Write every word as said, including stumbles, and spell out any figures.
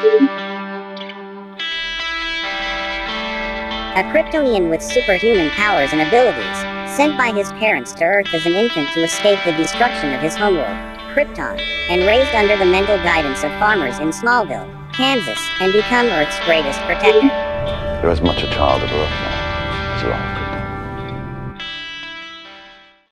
A Kryptonian with superhuman powers and abilities, sent by his parents to Earth as an infant to escape the destruction of his homeworld, Krypton, and raised under the mental guidance of farmers in Smallville, Kansas, and become Earth's greatest protector. You're as much a child of Earth now as you are of Krypton.